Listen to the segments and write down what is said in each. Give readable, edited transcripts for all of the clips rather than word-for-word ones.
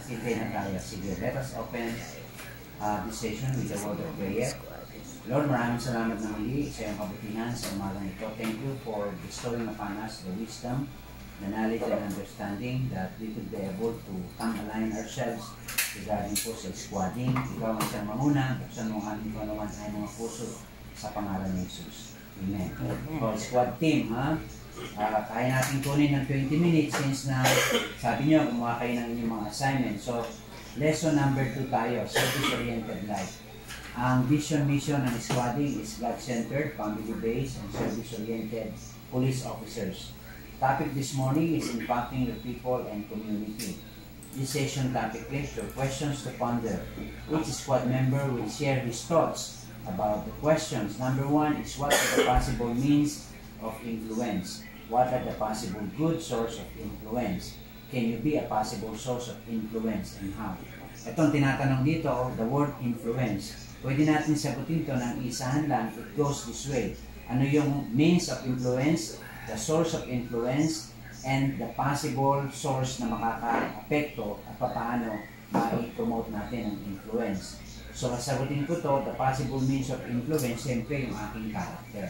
Sintay na tayo. Sige, let us open this session with the word of prayer. Lord, maraming salamat na muli sa iyong kabutihan sa umagang ito. Thank you for bestowing upon us the wisdom, the knowledge and understanding that we could be able to come align ourselves regarding po sa squadding. Ikaw ang siyang mamuna, buksan mo ang aming kanuman ay mga puso sa pangalan ni Jesus. Amen. So, squad team, ha? Kaya natin kunin ng 20 minutes since na sabi nyo, gumawa kayo ng inyong mga assignment. So, lesson number 2 tayo, service-oriented life. Ang vision mission ng squadding is God-centered, family-based, and service-oriented police officers. Topic this morning is impacting the people and community. This session topic is your questions to ponder. Each squad member will share his thoughts about the questions. Number 1 is what are the possible means of influence? What are the possible good source of influence? Can you be a possible source of influence and how? Itong tinatanong dito, the word influence. Pwede natin sagutin ito ng isahan lang. It goes this way. Ano yung means of influence, the source of influence, and the possible source na makaka-apekto at paano ma-promote natin ang influence. So, sagutin ko to, the possible means of influence, siyempre yung aking character.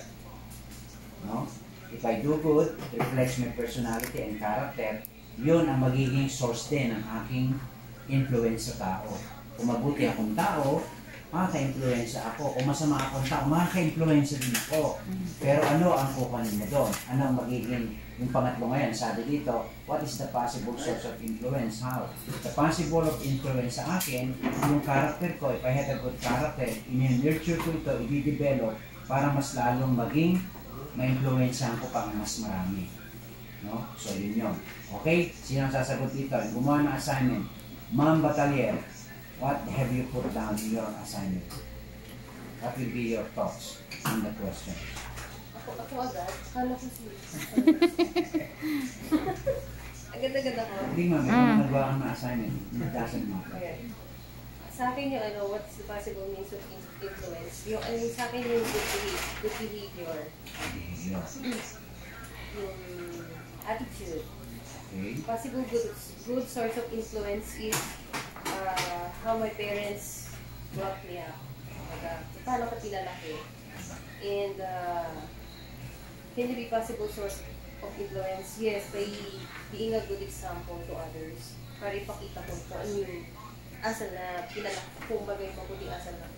No? If I do good, it reflects my personality and character, yun ang magiging source din ng aking influence sa tao. Kung mabuti akong tao, makaka-influensya ako. Kung masama akong tao, makaka-influensya din ako. Pero ano ang kukunin mo doon? Ano ang magiging, yung pangatlo ngayon, sabi dito, what is the possible source of influence? How? The possible of influence sa akin, yung character ko, if I had a good character, in-nurture ko ito, i-develop para mas lalong maging ma-influensyahan ko pang mas marami. No? So, yun yun. Okay? Sino ang sasagot dito? Gumawa ng assignment. Ma'am Batalier, what have you put down in your assignment? What will be your thoughts on the question? Ako agad? Kala ko si... Agad-agad ako. Hindi ma'am, ito nagawa kang assignment. It doesn't matter. Okay. Sa akin yung what's the possible means of influence? Yung sa akin yung good behavior. Yung attitude. Okay. Possible good source of influence is how my parents brought me up. Paano ko pinalaki. And can you be possible source of influence? Yes, by being a good example to others. Para ipakita ko kung ano yung asal na pinalaki, kung bagay mabuting asal na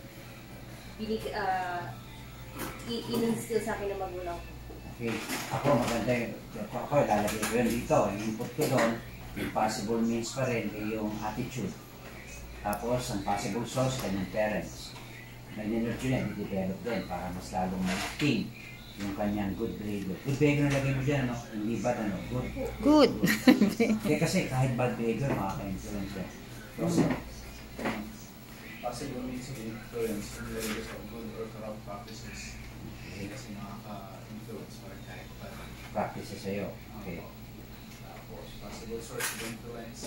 in-instill sa akin ng magulang ko. Okay. Ako, maganda yun. Ako, lalagay ko yun dito. Yung input ko doon, yung possible means pa rin ay yung attitude. Tapos, ang possible source, kanyang parents. Nag-nurture yan, i-develop din para mas lalong mag-team yung kanyang good behavior. Good behavior na lagay mo dyan, ano? Hindi bad, ano? Good. Good. Kasi kahit bad behavior, makaka-influence yan. Possible means of influence in the areas of good or corrupt practices. Kasi makaka-influence pa rin kahit bad practices sa'yo. Okay. Tapos, possible source of influence.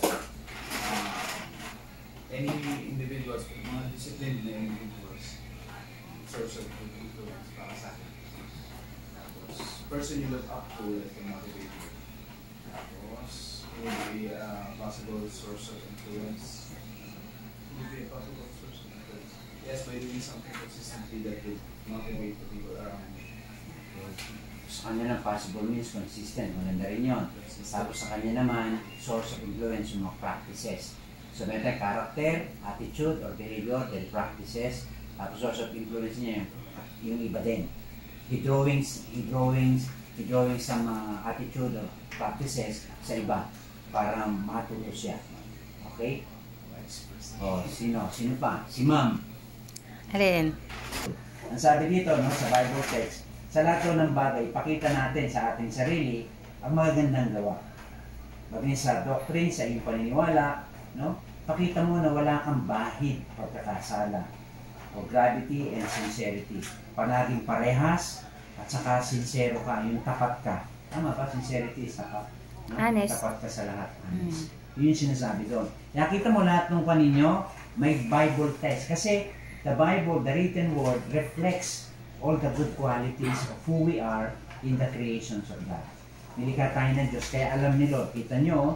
Any individuals, mga disciplined na individuals, source of good influence para sa akin. Tapos, person you look up to that can motivate you. Tapos, would be a possible source of influence. Would be a possible source of influence. Yes, by doing something consistently that would motivate the people around me. Sa kanya ng possible means, consistent. Maganda rin yun. Tapos sa kanya naman, source of influence yung mga practices. So, may tayo character, attitude, or behavior, then practices. Tapos source of influence niya yung iba din. He drawing some attitude or practices sa iba para matuto siya. Okay? O, sino? Sino pa? Si Ma'am. Alin? Ang sabi dito, no, sa Bible text, sa lahat ng bagay, pakita natin sa ating sarili ang magagandang gawa. Maging sa doctrine, sa iyong paniniwala, no? Pakita mo na wala kang bahid pagkakasala o gravity and sincerity. Palaging parehas at saka sincero ka, yung tapat ka. Tama ba? Sincerity is tapat. No? Honest. Tapat ka sa lahat. Honest. Yun yung sinasabi doon. Kaya kita mo lahat ng paninyo, may Bible text. Kasi the Bible, the written word, reflects all the good qualities of who we are in the creations of God. Nilikha tayo ng Diyos. Kaya alam ni Lord, kita nyo,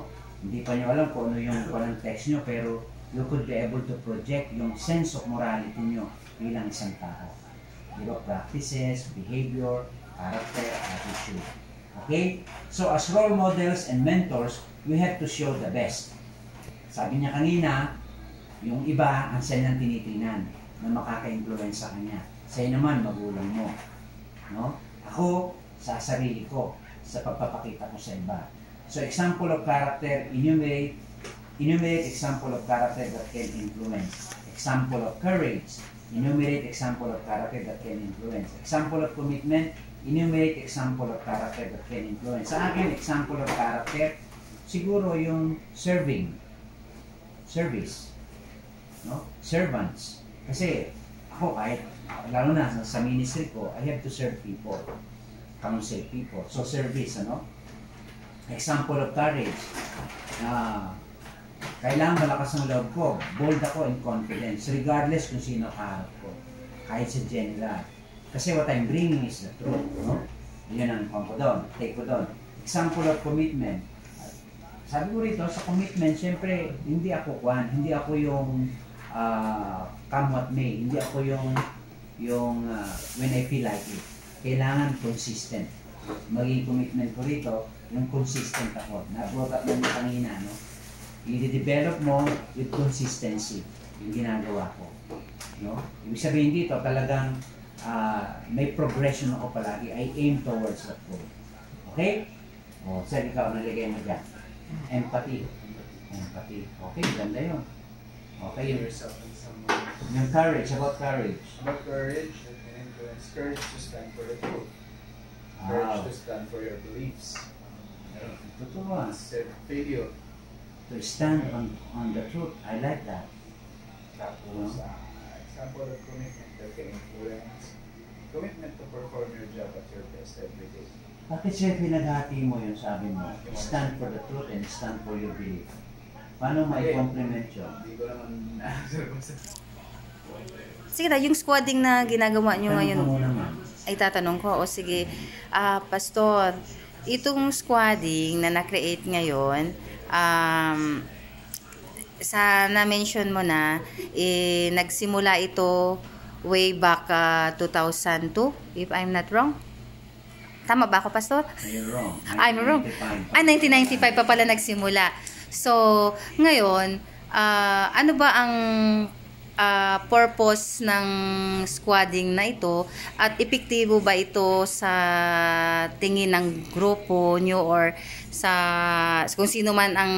Hindi pa nyo alam kung ano yung walang text nyo, pero you could be able to project yung sense of morality nyo bilang isang tao. Diba? Practices, behavior, character, attitude. Okay? So as role models and mentors, we have to show the best. Sabi niya kanina, yung iba, ang sa'yo nang tinitingnan na makaka-influence sa kanya. Sa'yo naman, magulang mo. No? Ako, sa sarili ko, sa pagpapakita ko sa iba. So example of character, enumerate example of character that can influence. Example of courage, enumerate example of character that can influence. Example of commitment, enumerate example of character that can influence. Sa akin, example of character, siguro yung service, no? Servants. Kasi ako kahit, lalo na sa ministry ko, I have to serve people, counsel people. So service, ano? Example of courage, kailangan malakas ang loob ko, bold ako and confidence, regardless kung sino kaharap ko, kahit sa general. Kasi what I'm bringing is the truth, no? Yun ang ko doon, take ko doon. Example of commitment. Sabi ko rito, sa commitment, syempre, hindi ako yung come what may, hindi ako yung when I feel like it. Kailangan consistent. Maging commitment ko rito, yung consistent ako. Na-brought up namin kanina, no? I-develop mo with consistency yung ginagawa ko. No? Ibig sabihin dito, talagang may progression ako palagi. I aim towards that goal. Okay? O, sir, ikaw nalagay mo dyan. Empathy. Okay, ganda yun. Okay, yun. Yung courage, about courage. About courage, it can influence. Courage to stand for the truth. Courage to stand for your beliefs. Totoo. Failure. To stand on the truth. I like that. Tapos, example of commitment that can influence. Commitment to perform your job at your best every day. Bakit siya pinaghati mo yung sabi mo? Stand for the truth and stand for your belief. Paano mai-complement yun? Hindi ko naman na-answer ko sa... Sige na, yung squadding na ginagawa nyo ngayon. Tanong ko muna, ma'am. Ay, tatanong ko. O sige, Pastor, itong squadding na na-create ngayon, sa na-mention mo na, nagsimula ito way back 2002, if I'm not wrong. Tama ba ako, Pastor? You're wrong. I'm wrong. 1995 pa pala nagsimula. So, ngayon, ano ba ang purpose ng squadding na ito at epektibo ba ito sa tingin ng grupo nyo or sa kung sino man ang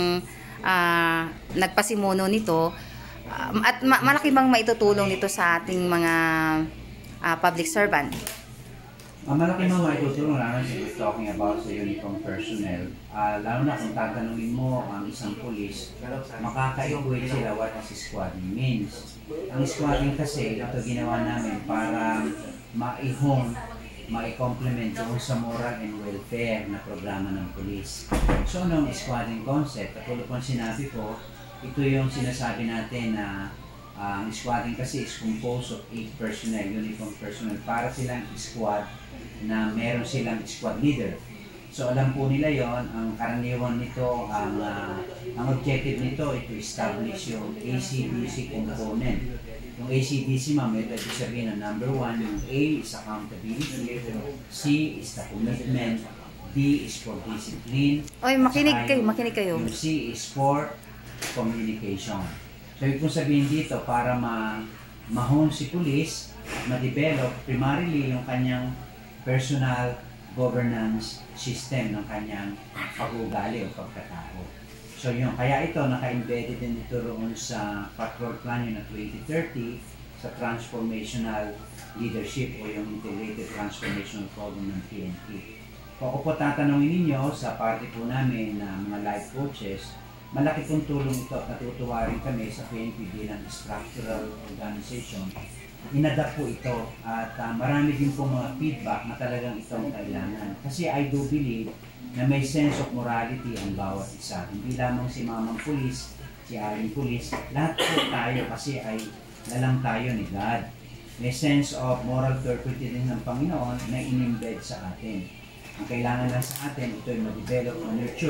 nagpasimuno nito at malaki bang maitutulong nito sa ating mga public servant? Malaki mo maitutulong, lalo na we're talking about sa uniform personnel. Lalo na kung tatanungin mo ang isang police, makaka-equate sila what is squadding means. Ang squadding kasi, ito ginawa namin para ma-complement yung sa moral and welfare na programa ng police. So, anong squadding concept? Katulad kung sinabi ko, ito yung sinasabi natin na ang squadding kasi is composed of 8 personnel, uniform personnel, para silang squad na meron silang squad leader. So alam po nila yon, ang karaniwan nito, ang objective nito ay to establish yung ACDC component. Yung ACDC, ma'am, ito sabihin na number 1, yung A is accountability, C is the commitment, D is for discipline. Oy, makinig kayo. Yung C is for communication. So, ibig sabihin dito, para ma-hone si police, ma-develop primarily yung kanyang personal governance system ng kanyang pag-uugali o pagkatao. So, kaya ito, naka-embedded din ito roon sa patrol plan yun na 2030 sa transformational leadership o yung integrated transformational program ng PNP. Kung ako po tatanungin ninyo sa party po namin na mga life coaches, malaki pong tulong ito at natutuwa rin kami sa PNP bilang structural organization. Inadapt po ito at marami din po mga feedback na talagang itong kailangan. Kasi I do believe na may sense of morality ang bawat isa. Hindi lamang si mamang pulis, si aling pulis, lahat po tayo kasi ay lalang tayo ni God. May sense of moral turpitude din ng Panginoon na in-embed sa atin. Ang kailangan lang sa atin, ito ay ma-develop, ma-nurture.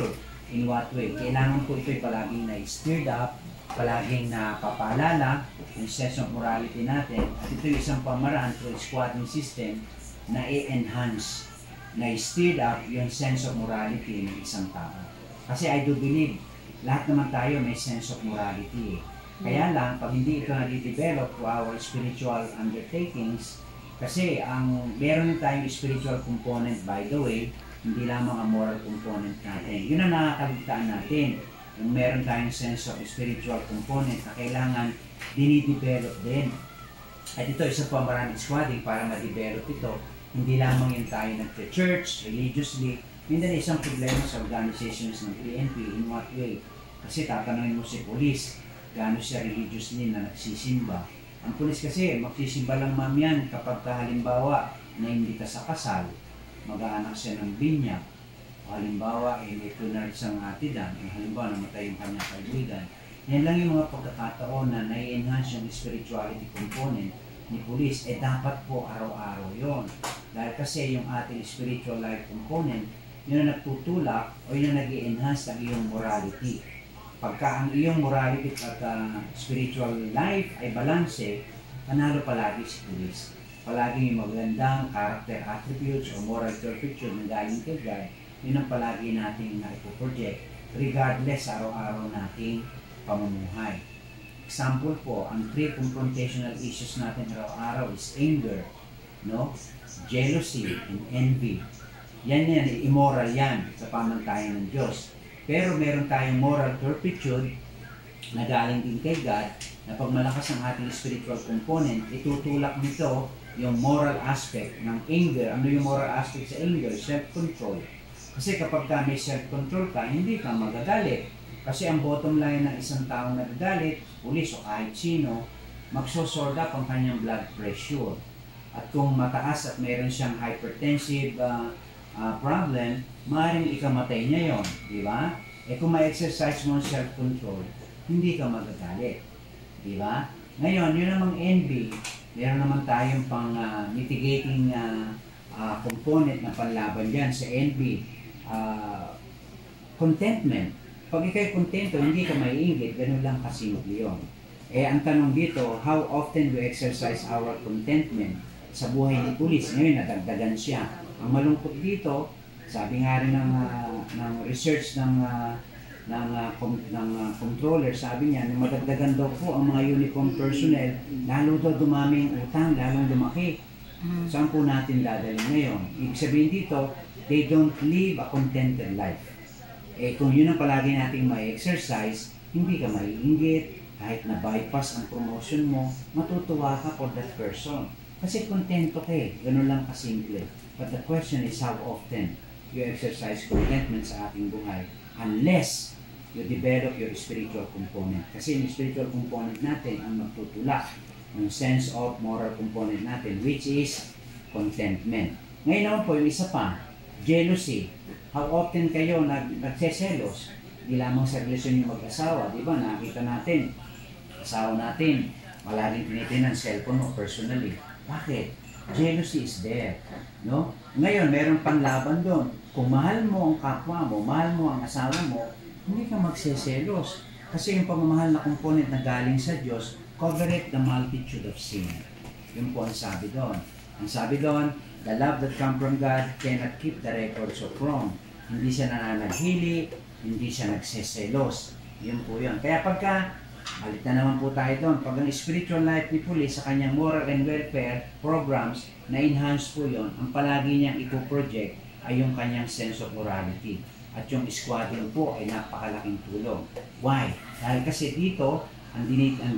In what way? Kailangan po ito'y palaging na-stirred up, palaging napapaalala yung sense of morality natin. At ito'y isang pamaraan through squadding system na i-enhance, na-stirred up yung sense of morality ng isang tao. Kasi I do believe, lahat naman tayo may sense of morality. Kaya lang, pag hindi ito na-develop to our spiritual undertakings, kasi meron tayong spiritual component, by the way, hindi lamang ang moral component natin. Yun ang nakakaligtaan natin. Yung meron tayong sense of spiritual component na kailangan dinidevelop din. At ito, isa pa maraming squadding para ma-develop ito. Hindi lamang yung tayo nag-church, religiously. Hindi na isang problema sa organizations ng PNP. In what way? Kasi tatanungin mo si police, gaano siya religiously na nagsisimba. Ang pulis kasi, magsisimba lang ma'am yan kapag halimbawa na hindi ka sa kasal, mag-aanak siya ng binyag. O halimbawa, may funeral siyang atidan. Halimbawa, namatay yung kanyang kaibigan. Yan lang yung mga pagkakataon na nai-enhance yung spirituality component ni pulis. Dapat po araw-araw yon. Dahil kasi yung ating spiritual life component, yun ang nagtutulak o yun ang nag-i-enhance ng iyong morality. Pagka ang iyong morality at spiritual life ay balanse, panalo palagi si pulis. Palagi yung magandang character attributes o moral turpitude na galing kay God, yun ang palagi natin na ipoproject regardless araw-araw nating pamumuhay. Example po, ang 3 confrontational issues natin araw-araw is anger, no? Jealousy, and envy. Yan, immoral yan sa pamantayan ng Diyos. Pero meron tayong moral turpitude na galing din kay God na pag malakas ang ating spiritual component, itutulak nito yung moral aspect ng anger. Ano yung moral aspect sa anger? Self-control. Kasi kapag may self-control ka, hindi ka magagalit. Kasi ang bottom line ng isang taong nagagalit, pulis o kahit sino, magsosold up ang kanyang blood pressure. At kung mataas at mayroon siyang hypertensive problem, maaaring ikamatay niya yon, di ba? Kung ma-exercise mo ang self-control, hindi ka magagalit, di ba? Ngayon, yun namang envy, meron naman tayong pang mitigating component na panlaban dyan sa envy. Contentment. Pag ikaw'y kontento, hindi ka maiinggit, ganun lang kasimple yun. Ang tanong dito, how often we exercise our contentment sa buhay ni pulis? Ngayon, nadagdagan siya. Ang malungkot dito, sabi nga rin ng research ng controller, sabi niya, na madagdagan daw po ang mga uniform personnel, lalo daw dumami ang utang, lalong lumaki. Saan po natin dadalhin ngayon? Ibig sabihin dito, they don't live a contented life. Kung yun ang palagi nating ma-exercise, hindi ka maiinggit, kahit na bypass ang promotion mo, matutuwa ka for that person. Kasi kontento ka ganun lang kasimple. But the question is how often you exercise contentment sa ating buhay unless you develop your spiritual component. Kasi yung spiritual component natin ang magtutulak ng sense of moral component natin, which is contentment. Ngayon naman po, yung isa pa, jealousy. How often kayo nagseselos? Di lamang sa relasyon yung mag-asawa, di ba? Nakita natin, asawa natin, malaging tinitin ng cellphone mo personally. Bakit? Jealousy is there, no? Ngayon, meron panlaban doon. Kung mahal mo ang kapwa mo, mahal mo ang asawa mo, hindi ka magseselos. Kasi yung pagmamahal na component na galing sa Diyos, covereth the multitude of sin. Yun po ang sabi doon. Ang sabi doon, the love that comes from God cannot keep the records of wrong. Hindi siya nananaghili, hindi siya nagseselos. Yun po yun. Kaya pagka balik na naman po tayo doon. Pag ang spiritual life ni Police sa kanyang moral and welfare programs, na-enhance po yon, ang palagi niyang ipo-project ay yung kanyang sense of morality. At yung squadding po ay napakalaking tulong. Why? Dahil kasi dito, ang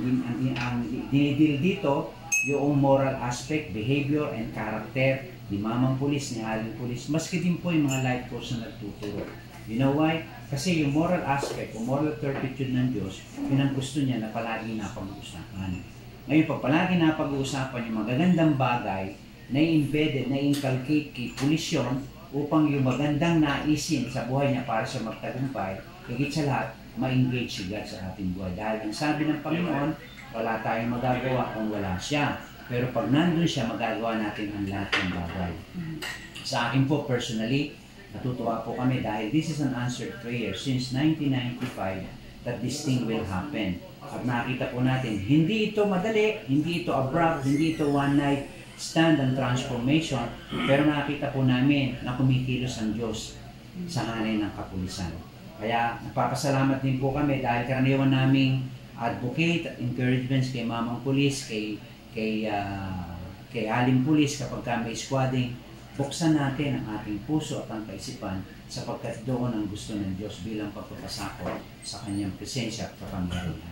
dinidil dito, yung moral aspect, behavior, and character ni Mamang Police, ni Aling Police, maski din po yung mga life course na nagtuturo. You know why? Kasi yung moral aspect o moral turpitude ng Diyos, yun ang gusto niya na palagi napag-uusapan. Ngayon, pag palagi napag-uusapan yung magagandang bagay na embedded, na inculcate kay pulisyon upang yung magandang naisin sa buhay niya para sa magtagumpay, higit sa lahat, ma-engage si God sa ating buhay. Dahil ang sabi ng Panginoon, wala tayong magagawa kung wala siya. Pero pag nandun siya, magagawa natin ang lahat ng bagay. Sa akin po, personally, Natutuwa po kami dahil this is an answered prayer since 1995 that this thing will happen. At nakita po natin, hindi ito madali, hindi ito abrupt, hindi ito one night stand and transformation, pero nakita po namin na kumikilos ang Diyos sa hanay ng kapulisan. Kaya napapasalamat din po kami dahil karaniwan naming advocate at encouragements kay Mamang Pulis, kay Aling Pulis kapag may squadding, buksan natin ang ating puso at ang kaisipan sapagkat doon ang gusto ng Diyos bilang pagpapasakop sa kanyang presensya at kapangyarihan.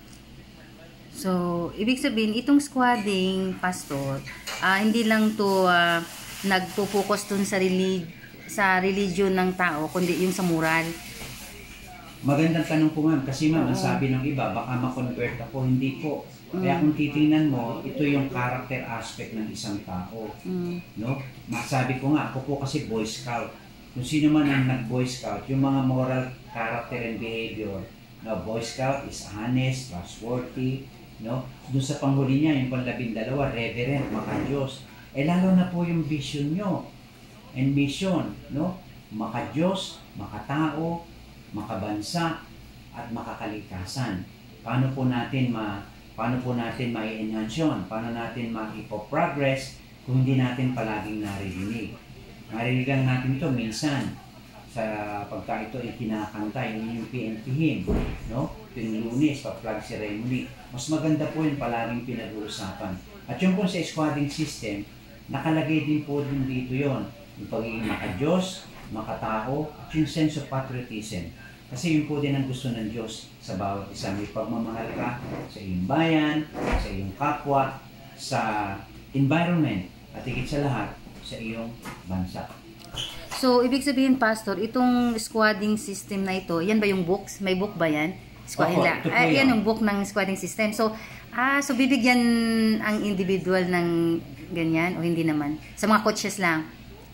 So, ibig sabihin, itong squadding, Pastor, hindi lang to nagpo-focus dun sa religion ng tao, kundi yung sa moral. Magandang tanong po ma'am, kasi ma'am, ang sabi ng iba, baka ma-convert ako, hindi po. Kaya kung titingnan mo, ito yung character aspect ng isang tao. No? Masabi ko nga, ako po kasi Boy Scout. Kung sino man ang nag-Boy Scout, yung mga moral character and behavior, no, Boy Scout is honest, trustworthy, no? Doon sa panghuli niya, yung pang-12, reverent, maka-Diyos. Lalo na po yung vision nyo and mission, no? Maka-Diyos, makatao, makabansa, at makakaligtasan. Paano po natin ma-enhance yun? Paano natin ma-ipo-progress kung hindi natin palaging naririnig? Narinig lang natin ito minsan sa pagka ito ay kinakanta, yung Pnp hymn, no? Yung Lunes, pa-flag ceremony. Mas maganda po yung palaging pinag-uusapan. At yung po sa squadding system, nakalagay din po din dito yon, yung pagiging maka-Diyos, makatao, at yung sense of patriotism. Kasi yun po din ang gusto ng Diyos sa bawat isa. May pagmamahal ka sa iyong bayan, sa iyong kapwa, sa environment, at higit sa lahat, sa iyong bansa. So, ibig sabihin, Pastor, itong squadding system na ito, yan ba yung books? May book ba yan? Yan yung book ng squadding system. So, bibigyan ang individual ng ganyan o hindi naman? Sa mga coaches lang?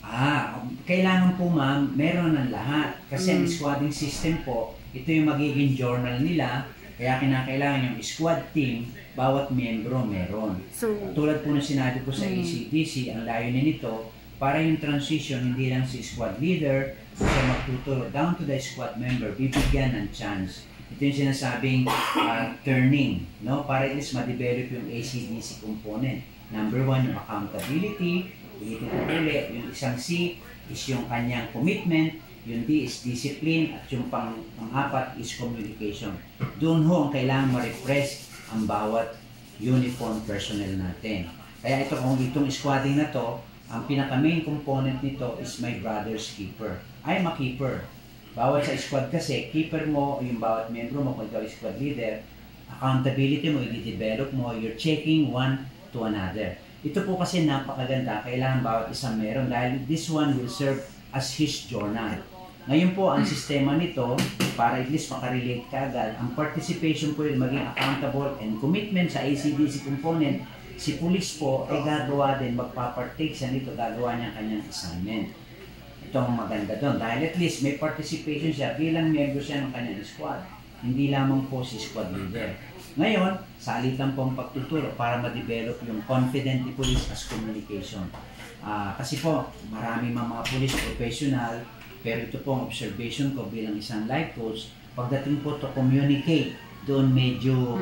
Kailangan po ma'am, meron ng lahat. Kasi ang squadding system po, ito yung magiging journal nila. Kaya kinakailangan yung squad team, bawat miyembro meron. So, tulad po na sinabi ko sa ACDC, ang layunin nito, para yung transition, hindi lang si squad leader, siya magtuturo down to the squad member, bibigyan ng chance. Ito yung sinasabing turning, no? Para at least ma-develop yung ACDC component. Number 1, yung accountability. Ulit, yung isang C is yung kanyang commitment, yung D is discipline, at yung pang-apat is communication. Doon ho ang kailangan ma-refresh ang bawat uniform personnel natin. Kaya itong squadding na to, ang pinaka-main component nito is my brother's keeper. I'm a keeper. Bawat sa squad kasi, keeper mo, yung bawat membro mo, kung ikaw is squad leader, accountability mo, i-develop mo, you're checking one to another. Ito po kasi napakaganda, kailangan bawat isang meron dahil this one will serve as his journal. Ngayon po, ang sistema nito, para at least makarelate ka agad, ang participation po yung maging accountable and commitment sa ACDC component, si police po ay gagawa din, magpapartake siya nito, gagawa niya kanyang assignment. Ito ang maganda doon dahil at least may participation siya bilang member siya ng kanyang squad. Hindi lamang po si squad leader. Ngayon, salitan po ang pagtuturo para ma-develop yung confident ni police as communication. Kasi po, marami mga police professional, pero ito po ang observation ko bilang isang life coach, pagdating po to communicate, doon medyo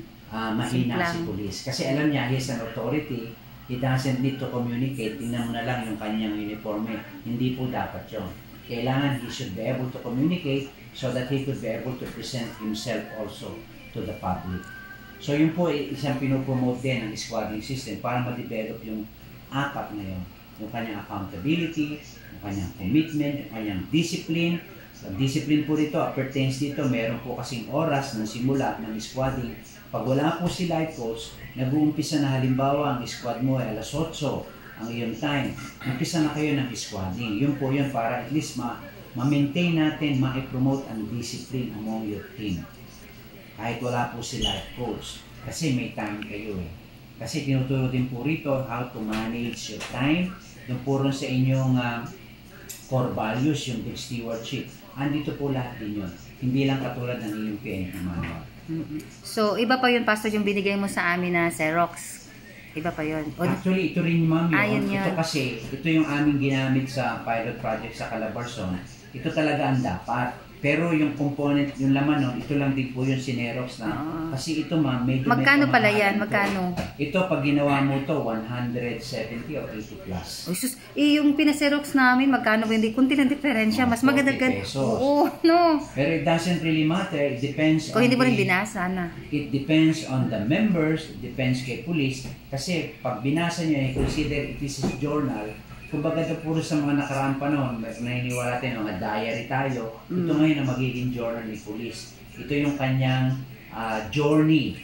mahina si police. Kasi alam niya, he's an authority, he doesn't need to communicate, tingnan mo na lang yung kanyang uniforme. Hindi po dapat yun. Kailangan he should be able to communicate so that he could be able to present himself also to the public. So yun po isang pinopromote din ng squadding system para ma-develop yung apat na yun. Yung kanyang accountability, yung kanyang commitment, yung kanyang discipline. So, discipline po dito, pertains dito, meron po kasing oras ng simula ng squadding. Pag wala po si life coach, nag-uumpisa na halimbawa ang squad mo ay alas 8, ang iyong time. Umpisa na kayo ng squadding. Yun po yun para at least ma-maintain natin, ma-promote ang discipline among your team. Kahit wala po si life coach. Kasi may time kayo eh. Kasi tinuturo din po rito how to manage your time. Yung puro sa inyong core values, yung good stewardship. Andito po lahat din yun. Hindi lang katulad ng inyong PNP manual. So, iba pa yun, Pastor, yung binigay mo sa amin na Xerox. Iba pa yun. Actually, ito rin ma'am Yun yun. Ito kasi, ito yung aming ginamit sa pilot project sa Calabarzon. Ito talaga ang dapat. Pero yung component, yung laman nun, ito lang din po yung sinerox na. Kasi ito ma'am, medyo Magkano pala yan? ito. Magkano? Ito, pag ginawa mo to 170 or 80 plus. Oh, sus, yung pinaserox namin, magkano ba? Hindi, kunti ng diferensya. Mas maganda 40 pesos. Oo, no. Pero it doesn't really matter. It depends Kung on hindi mo rin binasa na. It depends on the members, it depends kay police. Kasi pag binasa nyo, consider it is a journal. Kumbaga ito puro sa mga nakaraang panahon, naniniwala tayo, mga diary tayo. Ito ngayon ang magiging journal ni police. Ito yung kanyang journey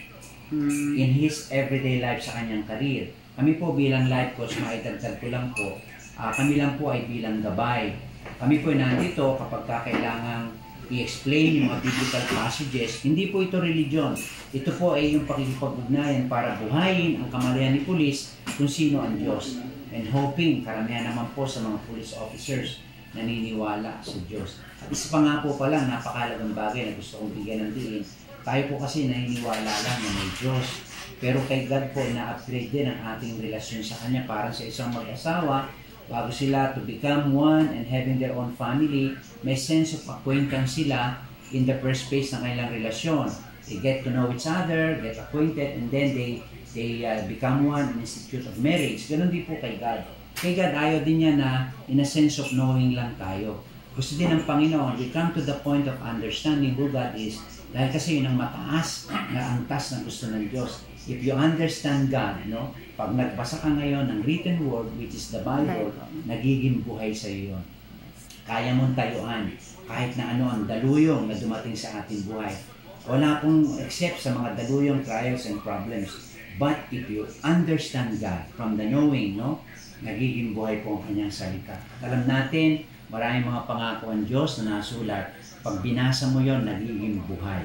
in his everyday life sa kanyang career. Kami po bilang life coach, maidagdag ko lang po, kami lang po ay bilang gabay. Kami po ay nandito kapag kailangang i-explain yung mga biblical passages. Hindi po ito religion. Ito po ay yung pakikipag-ugnayan para buhayin ang kamalayan ni police kung sino ang Diyos. And hoping, karamihan naman po sa mga police officers naniniwala sa Diyos. At isa pa nga po pala, napakalagang bagay na gusto kong bigyan ng diin. Tayo po kasi naniniwala lang na may Diyos. Pero kay God po, na-upgrade din ang ating relasyon sa Kanya. Parang sa isang mag-asawa, bago sila to become one and having their own family, may sense of acquaintance sila in the first phase ng kanilang relasyon. They get to know each other, get acquainted, and then they become one in the institute of marriage. Ganon din po kay God. Kay God, ayaw din niya na in a sense of knowing lang tayo. Gusto din ng Panginoon, we come to the point of understanding who God is, dahil kasi yun ang mataas na angkas na gusto ng Diyos. If you understand God, no, pag nagbasa ka ngayon ng written word, which is the Bible, nagiging buhay sa iyo yun. Kaya mong tayuan kahit na ano ang daluyong na dumating sa ating buhay. Wala pong except sa mga daluyong trials and problems. But if you understand God from the knowing, no, nagiging buhay po ang kanyang salita. Alam natin, maraming mga pangako ang Diyos na nasulat. Pag binasa mo yon, nagiging buhay.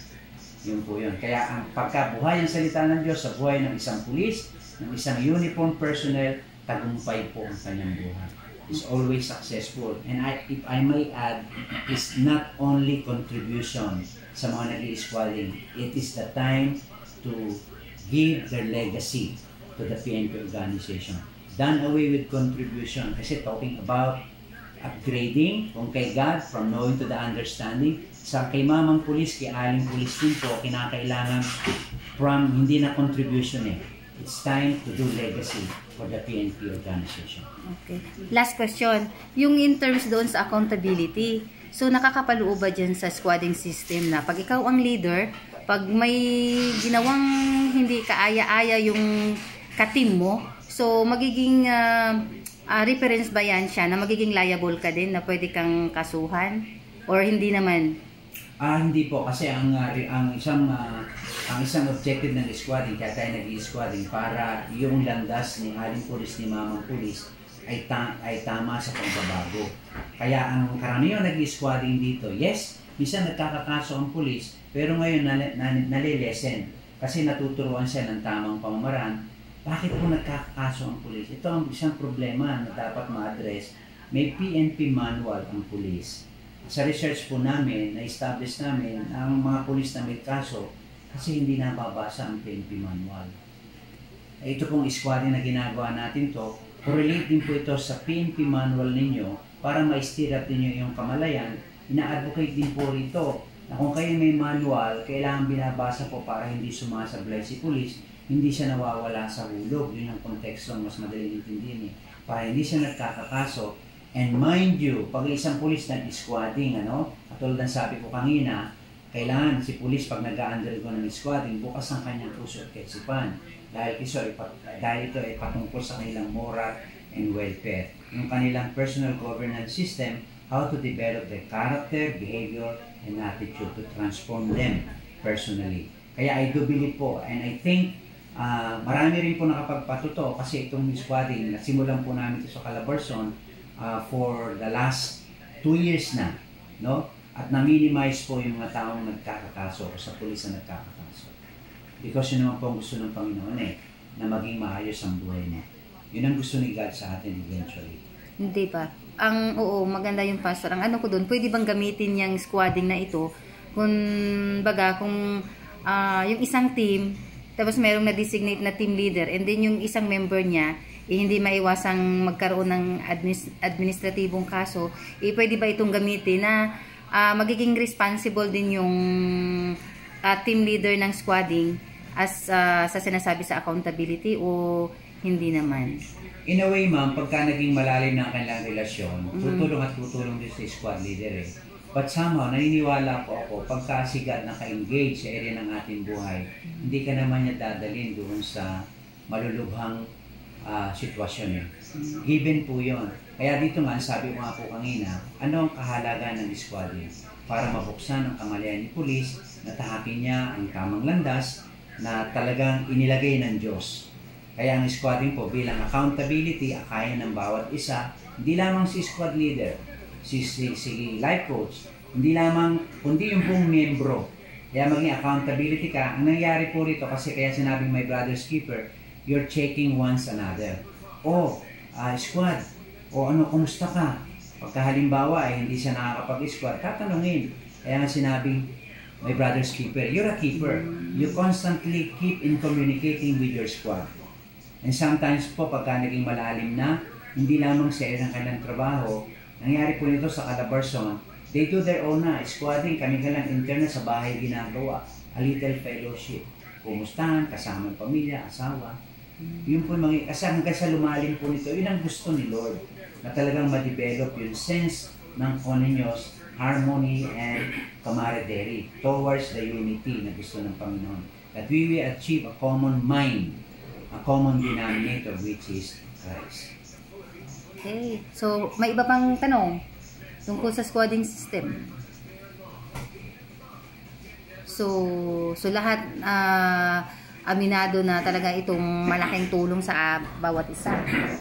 Yun po yun. Kaya ang pagkabuhay ang salita ng Diyos sa buhay ng isang pulis, ng isang uniform personnel, tagumpay po ang kanyang buhay. It's always successful. And if I may add, it's not only contribution sa mga nag-i-squadding. It is the time to give their legacy to the PNP organization. Done away with contribution. Kasi talking about upgrading, kung kay God, from knowing to the understanding, sa kay mamang pulis, kay aling pulis din po, kinakailangan from hindi na contribution eh. It's time to do legacy for the PNP organization. Okay. Last question. Yung in terms doon sa accountability, so nakakapaloob ba dyan sa squadding system na pag ikaw ang leader, pag may ginawang hindi kaaya-aya yung ka-team mo, so magiging reference ba yan siya na magiging liable ka din na pwede kang kasuhan? Or hindi naman? Hindi po kasi ang isang objective ng squadding, kaya tayo nag-i-squadding para yung landas ni aling pulis ni mamang pulis ay tama sa pagbabago. Kaya ang karamihan nag-i-squadding dito, yes, minsan nagkakakaso ang pulis, pero ngayon nalilesen kasi natuturuan siya ng tamang pamamaraan. Bakit po nagkakakaso ang pulis? Ito ang isang problema na dapat ma-address. May PNP manual ang pulis. Sa research po namin, na-establish namin ang mga pulis na may kaso kasi hindi nababasa ang PNP manual. Ito pong squadding na ginagawa natin to, correlate din po ito sa PNP manual ninyo para ma-steer up ninyo yung kamalayan. Ina-advocate din po rito na kung kayo may manual, kailangan binabasa po para hindi sumasablay si pulis, hindi siya nawawala sa hulog. Yun ang konteksto, mas madaling intindihin eh. Para hindi siya nagkakakaso. And mind you, pag isang pulis nag-squadding, katulad ng sabi ko kanina, kailangan si pulis pag nag-undergo ng squadding, bukas ang kanyang puso at kaisipan. Dahil ito ay patungkol sa kanilang moral and welfare. Yung kanilang personal governance system, how to develop their character, behavior, and attitude to transform them personally. Kaya I do believe po, and I think marami rin po nakapagpatuto kasi itong squadding, nasimulan po namin ito sa Calabarzon for the last 2 years na, no? At na-minimize po yung mga taong nagkakakaso o sa pulis na nagkakakaso. Because yun naman po ang gusto ng Panginoon na maging maayos ang buhay mo. Yun ang gusto ni God sa atin eventually. Hindi pa. Oo, maganda yung pastor. Ang ano ko doon, pwede bang gamitin yung squadding na ito kung yung isang team tapos merong na-designate na team leader, and then yung isang member niya, hindi maiwasang magkaroon ng administratibong kaso, pwede ba itong gamitin na magiging responsible din yung team leader ng squadding as sa sinasabi sa accountability o hindi naman? In a way, ma'am, pagka naging malalim na ang kanilang relasyon, tutulong at tutulong din sa squad leader eh. But somehow, naniniwala po ako, pagka sigat na ka-engage sa area ng ating buhay, hindi ka naman niya dadalhin doon sa malulubhang sitwasyon eh. Given po yun. Kaya dito nga, sabi ko nga po kanina, ano ang kahalagan ng squadding? Para mabuksan ang kamalayan ni pulis, na tahakin niya ang tamang landas na talagang inilagay ng Diyos. Kaya ang squadding po bilang accountability, akaya ng bawat isa, hindi lamang si squad leader, si life coach, hindi lamang, kundi yung buong miyembro. Kaya maging accountability ka. Ang nangyari po rito, kasi kaya sinabing my brother's keeper, you're checking once another. Squad, kumusta ka? Pagka halimbawa hindi siya nakakapag-squad, tatanungin. Kaya nga sinabing my brother's keeper, you're a keeper. You constantly keep in communicating with your squad. And sometimes po, pagka naging malalim na, hindi lamang sa ng kanilang trabaho, nangyari po nito sa Calabarzon, they do their own na, squadding, kami lang intern sa bahay ginagawa, a little fellowship. Kumustahan, kasama ng pamilya, asawa. Yun po, kasi hanggang sa lumalim po nito, yun ang gusto ni Lord, na talagang ma-develop yung sense ng oneness, harmony, and camaraderie towards the unity na gusto ng Panginoon. That we will achieve a common mind, a common denominator, which is Christ. Okay. So, may iba pang tanong tungkol sa squadding system. So lahat aminado na talaga itong malaking tulong sa bawat isa.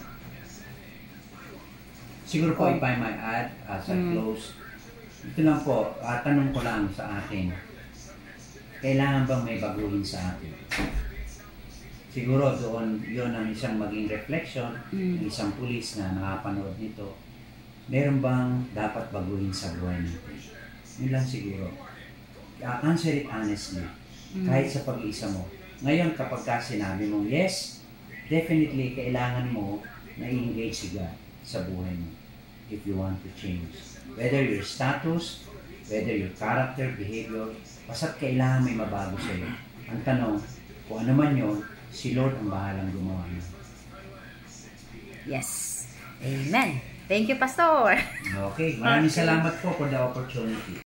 Siguro po, if I might add, as I close, ito lang po, tanong ko lang sa atin, kailangan bang may baguhin sa atin? Siguro doon, yun ang isang maging reflection ng isang pulis na nakapanood nito. Meron bang dapat baguhin sa buhay natin? Yun lang siguro. Answer it honestly. Kahit sa pag-iisa mo. Ngayon, kapag ka sinabi mong yes, definitely kailangan mo na i-engage si God sa buhay mo if you want to change. Whether your status, whether your character, behavior, basta't kailangan may mabago sa'yo. Ang tanong, kung ano man yun, si Lord ang bahalang gumawa na. Yes. Amen. Thank you, Pastor. Okay. Maraming salamat po for the opportunity.